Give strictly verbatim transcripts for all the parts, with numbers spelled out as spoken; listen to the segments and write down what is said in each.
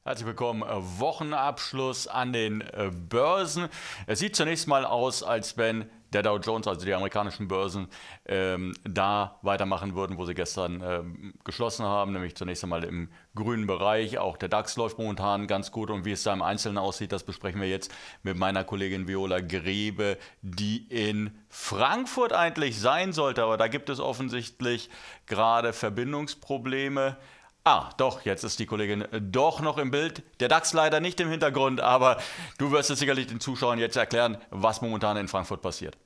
Herzlich willkommen. Wochenabschluss an den Börsen. Es sieht zunächst mal aus, als wenn der Dow Jones, also die amerikanischen Börsen, ähm, da weitermachen würden, wo sie gestern ähm, geschlossen haben, nämlich zunächst einmal im grünen Bereich. Auch der DAX läuft momentan ganz gut und wie es da im Einzelnen aussieht, das besprechen wir jetzt mit meiner Kollegin Viola Grebe, die in Frankfurt eigentlich sein sollte, aber da gibt es offensichtlich gerade Verbindungsprobleme. Ah, doch, jetzt ist die Kollegin doch noch im Bild. Der DAX leider nicht im Hintergrund, aber du wirst es sicherlich den Zuschauern jetzt erklären, was momentan in Frankfurt passiert.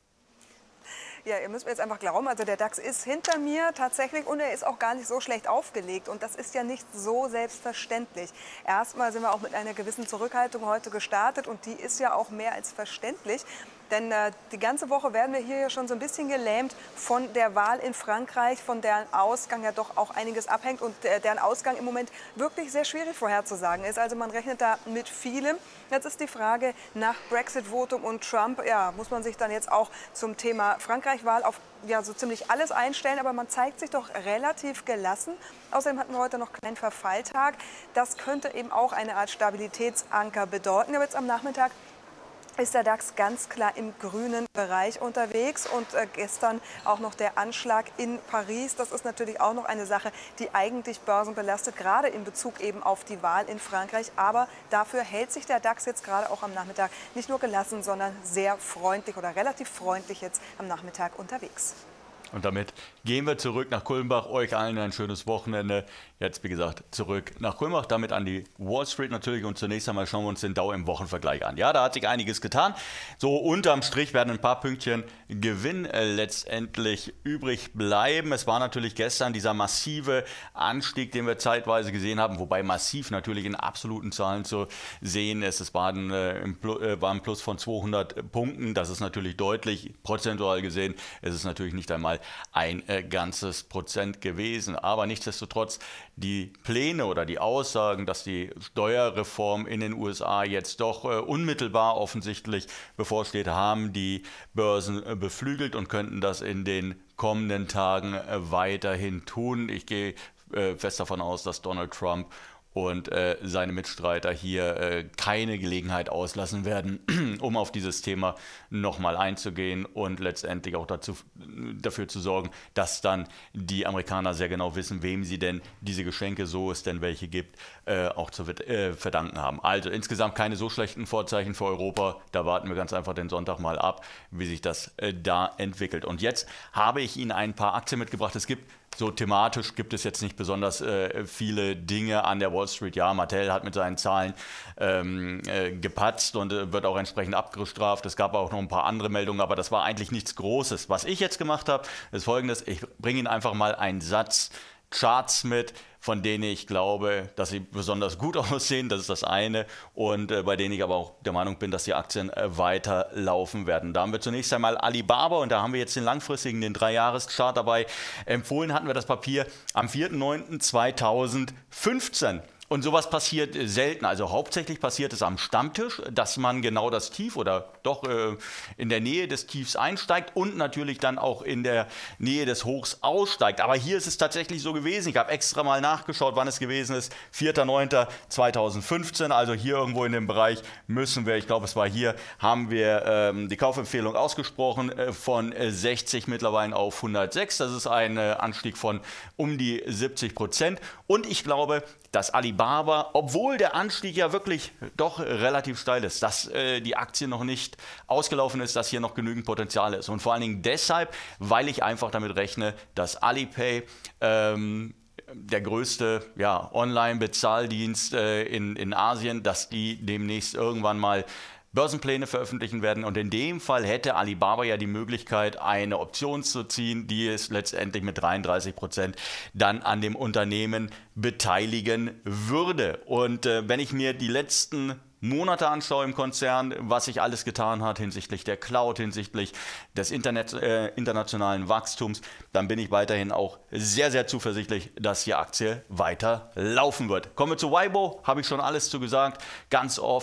Ja, ihr müsst mir jetzt einfach glauben, also der DAX ist hinter mir tatsächlich und er ist auch gar nicht so schlecht aufgelegt. Und das ist ja nicht so selbstverständlich. Erstmal sind wir auch mit einer gewissen Zurückhaltung heute gestartet und die ist ja auch mehr als verständlich. Denn äh, die ganze Woche werden wir hier ja schon so ein bisschen gelähmt von der Wahl in Frankreich, von deren Ausgang ja doch auch einiges abhängt und äh, deren Ausgang im Moment wirklich sehr schwierig vorherzusagen ist. Also man rechnet da mit vielem. Jetzt ist die Frage nach Brexit-Votum und Trump, ja, muss man sich dann jetzt auch zum Thema Frankreich-Wahl auf ja, so ziemlich alles einstellen, aber man zeigt sich doch relativ gelassen. Außerdem hatten wir heute noch keinen Verfalltag. Das könnte eben auch eine Art Stabilitätsanker bedeuten. Aber jetzt am Nachmittag ist der DAX ganz klar im grünen Bereich unterwegs und äh, gestern auch noch der Anschlag in Paris. Das ist natürlich auch noch eine Sache, die eigentlich Börsen belastet, gerade in Bezug eben auf die Wahl in Frankreich. Aber dafür hält sich der DAX jetzt gerade auch am Nachmittag nicht nur gelassen, sondern sehr freundlich oder relativ freundlich jetzt am Nachmittag unterwegs. Und damit gehen wir zurück nach Kulmbach. Euch allen ein schönes Wochenende. Jetzt, wie gesagt, zurück nach Kulmbach, damit an die Wall Street natürlich. Und zunächst einmal schauen wir uns den Dow im Wochenvergleich an. Ja, da hat sich einiges getan. So unterm Strich werden ein paar Pünktchen Gewinn äh, letztendlich übrig bleiben. Es war natürlich gestern dieser massive Anstieg, den wir zeitweise gesehen haben. Wobei massiv natürlich in absoluten Zahlen zu sehen ist. Es war ein, äh, im Plus, äh, war ein Plus von zweihundert Punkten. Das ist natürlich deutlich, prozentual gesehen. Es ist natürlich nicht einmal ein äh, ganzes Prozent gewesen. Aber nichtsdestotrotz, die Pläne oder die Aussagen, dass die Steuerreform in den U S A jetzt doch äh, unmittelbar offensichtlich bevorsteht, haben die Börsen äh, beflügelt und könnten das in den kommenden Tagen äh, weiterhin tun. Ich gehe äh, fest davon aus, dass Donald Trump und äh, seine Mitstreiter hier äh, keine Gelegenheit auslassen werden, um auf dieses Thema nochmal einzugehen und letztendlich auch dazu, dafür zu sorgen, dass dann die Amerikaner sehr genau wissen, wem sie denn diese Geschenke, so es denn welche gibt, äh, auch zu äh, verdanken haben. Also insgesamt keine so schlechten Vorzeichen für Europa. Da warten wir ganz einfach den Sonntag mal ab, wie sich das äh, da entwickelt. Und jetzt habe ich Ihnen ein paar Aktien mitgebracht. Es gibt So thematisch gibt es jetzt nicht besonders äh, viele Dinge an der Wall Street. Ja, Mattel hat mit seinen Zahlen ähm, äh, gepatzt und äh, wird auch entsprechend abgestraft. Es gab auch noch ein paar andere Meldungen, aber das war eigentlich nichts Großes. Was ich jetzt gemacht habe, ist Folgendes. Ich bringe Ihnen einfach mal einen Satz Charts mit, von denen ich glaube, dass sie besonders gut aussehen, das ist das eine, und äh, bei denen ich aber auch der Meinung bin, dass die Aktien äh, weiterlaufen werden. Da haben wir zunächst einmal Alibaba und da haben wir jetzt den langfristigen, den drei-Jahres-Chart dabei. Empfohlen hatten wir das Papier am vierten neunten zweitausendfünfzehn. Und sowas passiert selten, also hauptsächlich passiert es am Stammtisch, dass man genau das Tief oder doch äh, in der Nähe des Tiefs einsteigt und natürlich dann auch in der Nähe des Hochs aussteigt. Aber hier ist es tatsächlich so gewesen, ich habe extra mal nachgeschaut, wann es gewesen ist, vierter neunten zweitausendfünfzehn, also hier irgendwo in dem Bereich müssen wir, ich glaube es war hier, haben wir ähm, die Kaufempfehlung ausgesprochen äh, von äh, sechzig mittlerweile auf hundertsechs, das ist ein äh, Anstieg von um die siebzig Prozent und ich glaube, dass Alibaba, obwohl der Anstieg ja wirklich doch relativ steil ist, dass äh, die Aktie noch nicht ausgelaufen ist, dass hier noch genügend Potenzial ist. Und vor allen Dingen deshalb, weil ich einfach damit rechne, dass Alipay, ähm, der größte ja, Online-Bezahldienst äh, in, in Asien, dass die demnächst irgendwann mal Börsenpläne veröffentlichen werden und in dem Fall hätte Alibaba ja die Möglichkeit, eine Option zu ziehen, die es letztendlich mit dreiunddreißig Prozent dann an dem Unternehmen beteiligen würde. Und äh, wenn ich mir die letzten Monate anschaue im Konzern, was sich alles getan hat hinsichtlich der Cloud, hinsichtlich des Internet, äh, internationalen Wachstums, dann bin ich weiterhin auch sehr, sehr zuversichtlich, dass die Aktie weiter laufen wird. Kommen wir zu Weibo, habe ich schon alles zu gesagt, ganz oft.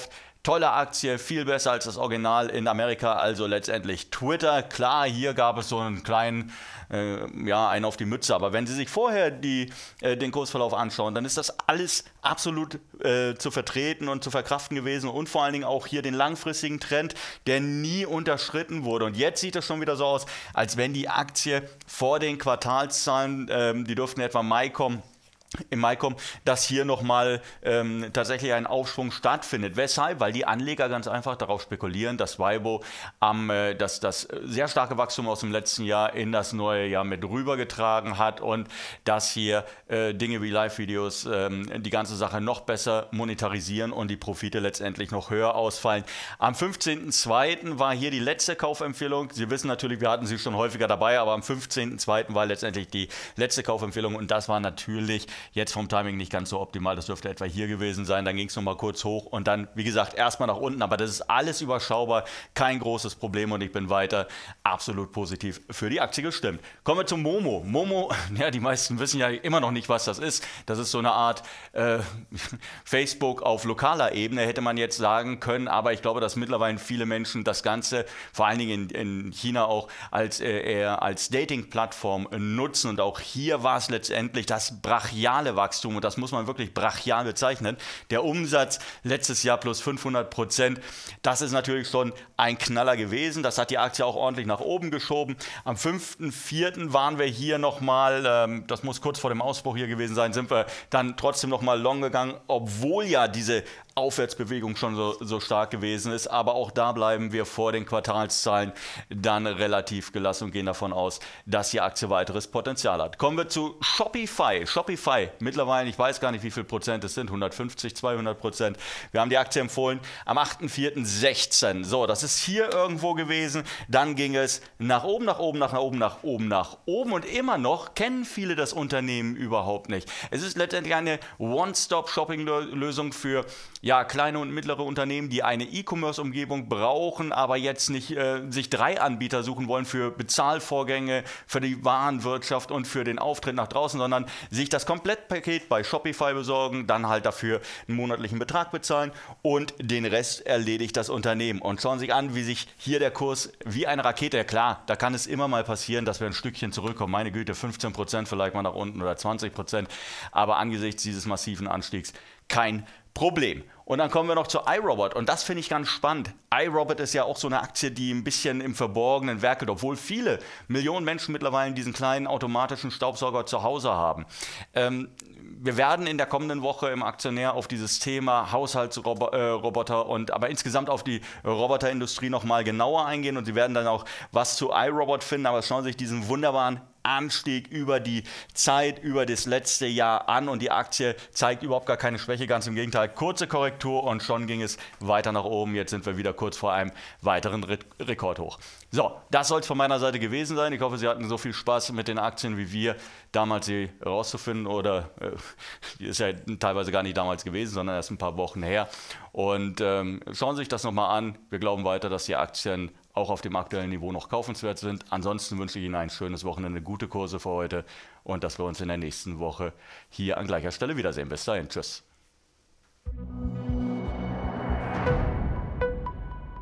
Tolle Aktie, viel besser als das Original in Amerika, also letztendlich Twitter. Klar, hier gab es so einen kleinen, äh, ja, einen auf die Mütze, aber wenn Sie sich vorher die, äh, den Kursverlauf anschauen, dann ist das alles absolut äh, zu vertreten und zu verkraften gewesen und vor allen Dingen auch hier den langfristigen Trend, der nie unterschritten wurde. Und jetzt sieht es schon wieder so aus, als wenn die Aktie vor den Quartalszahlen, ähm, die dürften etwa im Mai kommen, im Mai kommen, dass hier nochmal ähm, tatsächlich ein Aufschwung stattfindet. Weshalb? Weil die Anleger ganz einfach darauf spekulieren, dass Weibo am, äh, dass das sehr starke Wachstum aus dem letzten Jahr in das neue Jahr mit rübergetragen hat und dass hier äh, Dinge wie Live-Videos ähm, die ganze Sache noch besser monetarisieren und die Profite letztendlich noch höher ausfallen. Am fünfzehnten zweiten war hier die letzte Kaufempfehlung. Sie wissen natürlich, wir hatten sie schon häufiger dabei, aber am fünfzehnten zweiten war letztendlich die letzte Kaufempfehlung und das war natürlich jetzt vom Timing nicht ganz so optimal, das dürfte etwa hier gewesen sein, dann ging es nochmal kurz hoch und dann, wie gesagt, erstmal nach unten, aber das ist alles überschaubar, kein großes Problem und ich bin weiter absolut positiv für die Aktie gestimmt. Kommen wir zum Momo. Momo, ja, die meisten wissen ja immer noch nicht, was das ist. Das ist so eine Art äh, Facebook auf lokaler Ebene, hätte man jetzt sagen können, aber ich glaube, dass mittlerweile viele Menschen das Ganze, vor allen Dingen in, in China auch, als äh, eher als Dating-Plattform nutzen und auch hier war es letztendlich das brachiale Wachstum und das muss man wirklich brachial bezeichnen. Der Umsatz letztes Jahr plus fünfhundert Prozent, das ist natürlich schon ein Knaller gewesen. Das hat die Aktie auch ordentlich nach oben geschoben. Am fünften vierten waren wir hier nochmal, ähm, das muss kurz vor dem Ausbruch hier gewesen sein, sind wir dann trotzdem nochmal long gegangen, obwohl ja diese Aufwärtsbewegung schon so, so stark gewesen ist. Aber auch da bleiben wir vor den Quartalszahlen dann relativ gelassen und gehen davon aus, dass die Aktie weiteres Potenzial hat. Kommen wir zu Shopify. Shopify, mittlerweile, ich weiß gar nicht, wie viel Prozent es sind, hundertfünfzig, zweihundert Prozent. Wir haben die Aktie empfohlen am achten vierten sechzehn. So, das ist hier irgendwo gewesen. Dann ging es nach oben, nach oben, nach oben, nach oben, nach oben. Und immer noch kennen viele das Unternehmen überhaupt nicht. Es ist letztendlich eine One-Stop-Shopping-Lösung für ja, kleine und mittlere Unternehmen, die eine E-Commerce-Umgebung brauchen, aber jetzt nicht äh, sich drei Anbieter suchen wollen für Bezahlvorgänge, für die Warenwirtschaft und für den Auftritt nach draußen, sondern sich das Komplettpaket bei Shopify besorgen, dann halt dafür einen monatlichen Betrag bezahlen und den Rest erledigt das Unternehmen. Und schauen Sie sich an, wie sich hier der Kurs wie eine Rakete, ja klar, da kann es immer mal passieren, dass wir ein Stückchen zurückkommen. Meine Güte, fünfzehn Prozent vielleicht mal nach unten oder zwanzig Prozent, aber angesichts dieses massiven Anstiegs kein Problem. Und dann kommen wir noch zu iRobot und das finde ich ganz spannend. iRobot ist ja auch so eine Aktie, die ein bisschen im Verborgenen werkelt, obwohl viele Millionen Menschen mittlerweile diesen kleinen automatischen Staubsauger zu Hause haben. Ähm, wir werden in der kommenden Woche im Aktionär auf dieses Thema Haushaltsroboter und aber insgesamt auf die Roboterindustrie nochmal genauer eingehen und Sie werden dann auch was zu iRobot finden, aber schauen Sie sich diesen wunderbaren Anstieg über die Zeit, über das letzte Jahr an und die Aktie zeigt überhaupt gar keine Schwäche, ganz im Gegenteil, kurze Korrektur und schon ging es weiter nach oben. Jetzt sind wir wieder kurz vor einem weiteren Re Rekordhoch. So, das soll es von meiner Seite gewesen sein. Ich hoffe, Sie hatten so viel Spaß mit den Aktien wie wir, damals sie rauszufinden oder äh, die ist ja teilweise gar nicht damals gewesen, sondern erst ein paar Wochen her. Und ähm, schauen Sie sich das nochmal an. Wir glauben weiter, dass die Aktien auch auf dem aktuellen Niveau noch kaufenswert sind. Ansonsten wünsche ich Ihnen ein schönes Wochenende, gute Kurse für heute und dass wir uns in der nächsten Woche hier an gleicher Stelle wiedersehen. Bis dahin, tschüss.